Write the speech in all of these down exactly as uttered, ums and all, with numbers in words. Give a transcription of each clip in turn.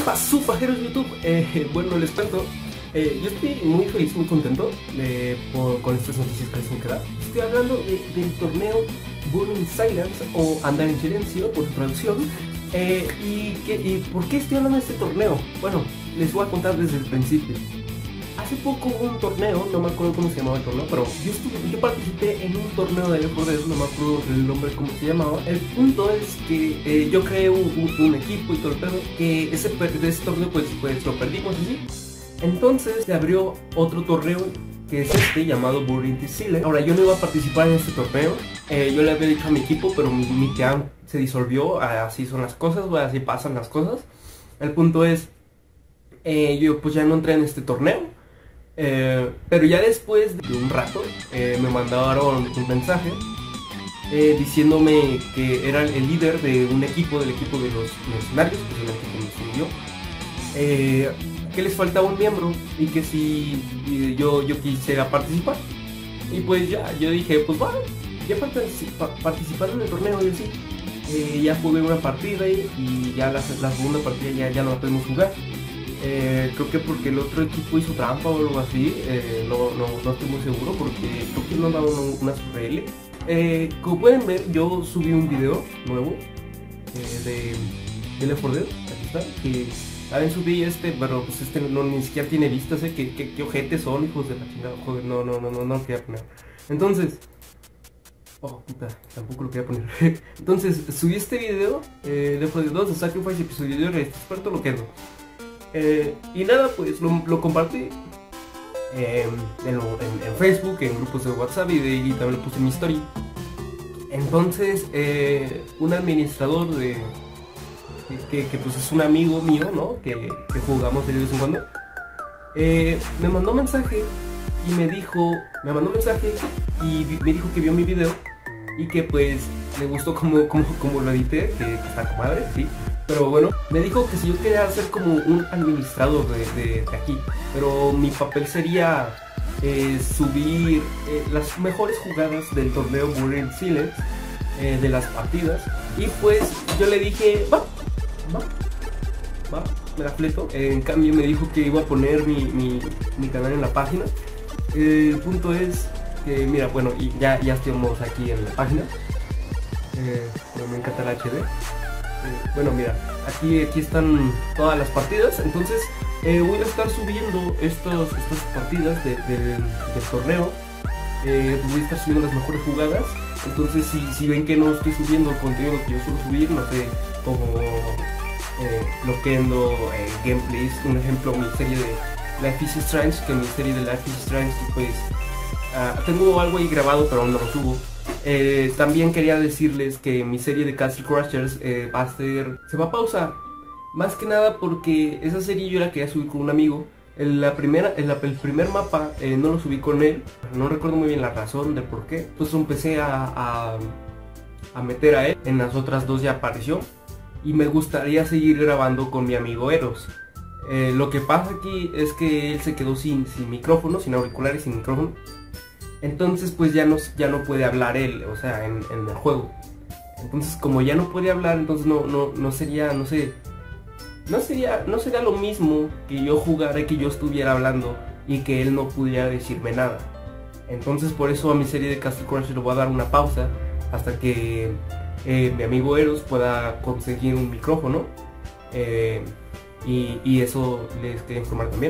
pasó, pajeros de YouTube? Eh, bueno, les cuento, eh, yo estoy muy feliz, muy contento eh, por, con estas noticias que les me queda. Estoy hablando de, del torneo Burning Silence o Andar en Silencio por su traducción. eh, y, que, ¿Y por qué estoy hablando de este torneo? Bueno, les voy a contar desde el principio. Hace poco hubo un torneo, no me acuerdo cómo se llamaba el torneo, pero yo, estuve, yo participé en un torneo de Left four Dead, no me acuerdo el nombre cómo se llamaba. El punto es que eh, yo creé un, un, un equipo y todo el pedo, que ese, de ese torneo pues, pues lo perdimos así. Entonces se abrió otro torneo que es este, llamado Burning Silence. Ahora yo no iba a participar en este torneo, eh, yo le había dicho a mi equipo, pero mi, mi team se disolvió, así son las cosas, así pasan las cosas. El punto es, eh, yo pues ya no entré en este torneo. Eh, pero ya después de un rato eh, me mandaron un mensaje eh, diciéndome que era el líder de un equipo, del equipo de los mercenarios, que es el equipo que me siguió, eh, que les faltaba un miembro y que si eh, yo, yo quisiera participar. Y pues ya, yo dije, pues bueno, ya participando en el torneo y así, eh, ya jugué una partida y, y ya la, la segunda partida ya, ya no la podemos jugar. Eh, creo que porque el otro equipo hizo trampa o algo así, eh, no, no, no estoy muy seguro porque creo que no daban una R L. Eh, como pueden ver, yo subí un video nuevo eh, de, de Left four Dead, aquí está, que también subí este, pero pues este no, ni siquiera tiene vistas, eh, que, que, que ojetes son, hijos de la chingada, joder, no, no, no, no, no lo quería poner. Entonces, oh puta, tampoco lo quería poner. Entonces, subí este video, eh, Left four Dead dos, The Sacrifice, episodio de este experto lo quedo. Eh, y nada, pues lo, lo compartí eh, en, en, en Facebook, en grupos de WhatsApp y, de, y también lo puse en mi story. Entonces eh, un administrador de que, que pues es un amigo mío, ¿no? Que, que jugamos de vez en cuando, eh, me mandó un mensaje y me dijo, me mandó un mensaje y me dijo que vio mi video y que pues le gustó como, como, como lo edité, que, que está comadre, sí. Pero bueno, me dijo que si yo quería ser como un administrador de, de, de aquí, pero mi papel sería eh, subir eh, las mejores jugadas del torneo Burning Silence, eh, de las partidas. Y pues yo le dije, va, va, va, me la fleto. Eh, en cambio me dijo que iba a poner mi, mi, mi canal en la página. Eh, el punto es que, mira, bueno, y ya, ya estamos aquí en la página. Eh, bueno, me encanta el H D. Bueno, mira, aquí, aquí están todas las partidas. Entonces eh, voy a estar subiendo estos, estas partidas de, de, del torneo. eh, Voy a estar subiendo las mejores jugadas. Entonces si, si ven que no estoy subiendo el contenido que yo suelo subir, no sé, como eh, Loquendo, eh, gameplays, un ejemplo, mi serie de Life is Strange, que mi serie de Life is Strange pues uh, tengo algo ahí grabado pero aún no lo subo. Eh, también quería decirles que mi serie de Castle Crashers eh, va a ser, se va a pausar. Más que nada porque esa serie yo la quería subir con un amigo. En la primera, en la, el primer mapa eh, no lo subí con él. No recuerdo muy bien la razón de por qué. Pues empecé a, a, a meter a él. En las otras dos ya apareció. Y me gustaría seguir grabando con mi amigo Eros. Eh, lo que pasa aquí es que él se quedó sin, sin micrófono, sin auriculares, sin micrófono. Entonces pues ya no, ya no puede hablar él, o sea, en, en el juego. Entonces como ya no puede hablar, entonces no, no, no sería, no sé, no sería, no sería lo mismo que yo jugara y que yo estuviera hablando y que él no pudiera decirme nada. Entonces por eso a mi serie de Castle Crashers le voy a dar una pausa hasta que eh, mi amigo Eros pueda conseguir un micrófono. eh, y, y eso les quería informar también.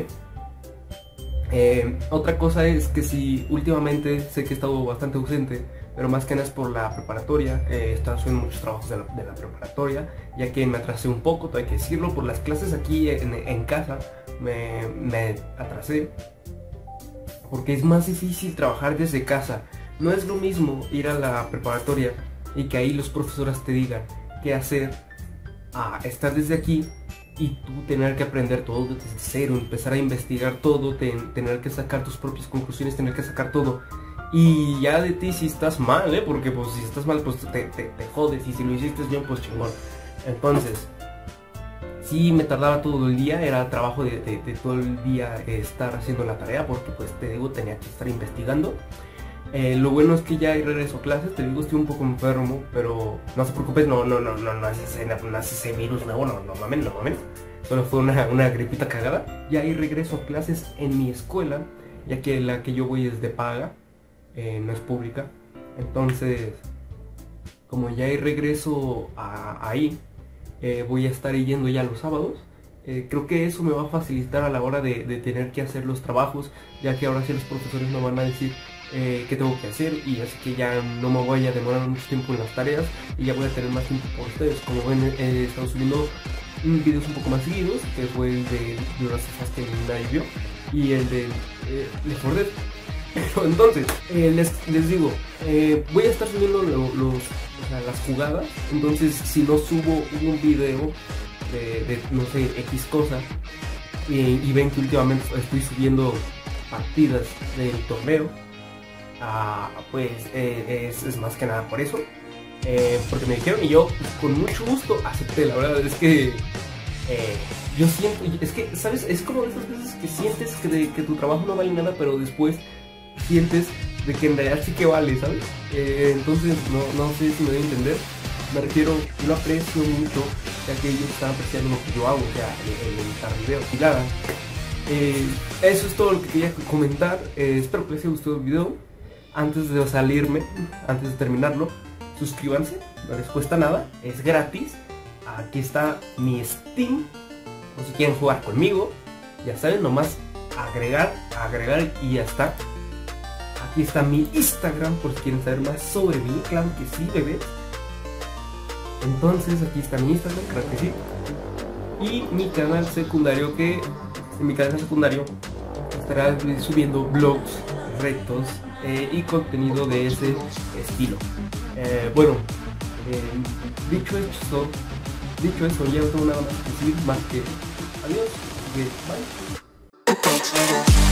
Eh, otra cosa es que si últimamente sé que he estado bastante ausente, pero más que nada es por la preparatoria. eh, He estado haciendo muchos trabajos de la, de la preparatoria, ya que me atrasé un poco, hay que decirlo, por las clases aquí en, en casa me, me atrasé, porque es más difícil trabajar desde casa. No es lo mismo ir a la preparatoria y que ahí los profesores te digan qué hacer, a estar desde aquí y tú tener que aprender todo desde cero, empezar a investigar todo, ten, tener que sacar tus propias conclusiones, tener que sacar todo. Y ya de ti si estás mal, ¿eh? Porque pues si estás mal pues te, te, te jodes, y si lo hiciste bien pues chingón. Entonces, sí me tardaba todo el día, era trabajo de, de, de todo el día estar haciendo la tarea, porque pues te digo, tenía que estar investigando. Eh, lo bueno es que ya hay regreso a clases, te digo, estoy un poco enfermo, pero no se preocupes, no, no, no, no, no es ese, no es ese virus nuevo, no, no mames, no mames. Solo fue una, una gripita cagada. Ya hay regreso a clases en mi escuela, ya que la que yo voy es de paga, eh, no es pública. Entonces, como ya hay regreso a, ahí, eh, voy a estar yendo ya los sábados. Eh, creo que eso me va a facilitar a la hora de, de tener que hacer los trabajos, ya que ahora sí los profesores me van a decir eh, qué tengo que hacer, y así que ya no me voy a demorar mucho tiempo en las tareas y ya voy a tener más tiempo por ustedes. Como ven, he estado subiendo videos un poco más seguidos, que fue el de Jurassic Park que nadie vio, y el de eh, Left four Dead. Pero entonces, eh, les, les digo, eh, voy a estar subiendo lo, los, o sea, las jugadas. Entonces, si no subo un video de, de no sé, X cosa, y, y ven que últimamente estoy subiendo partidas del torneo, ah, pues eh, es, es más que nada por eso, eh, porque me dijeron y yo pues, con mucho gusto acepté. La verdad es que eh, yo siento, es que, ¿sabes? Es como de esas veces que sientes que, de, que tu trabajo no vale nada, pero después sientes de que en realidad sí que vale, ¿sabes? Eh, entonces, no, no sé si me doy a entender. Me refiero, yo lo aprecio mucho, ya que ellos están apreciando lo que yo hago, o sea, el, el editar video. Y nada, eh, eso es todo lo que quería comentar. Eh, espero que les haya gustado el video. Antes de salirme, antes de terminarlo, suscríbanse, no les cuesta nada, es gratis. Aquí está mi Steam, o si quieren jugar conmigo, ya saben, nomás agregar, agregar y ya está. Aquí está mi Instagram, por si quieren saber más sobre mí, claro que sí, bebés. Entonces aquí está mi Instagram, claro que sí. Y mi canal secundario, que en mi canal secundario estará subiendo vlogs, retos eh, y contenido de ese estilo. Eh, bueno, eh, dicho eso, dicho eso, ya no tengo nada más que decir, más que adiós, que bye.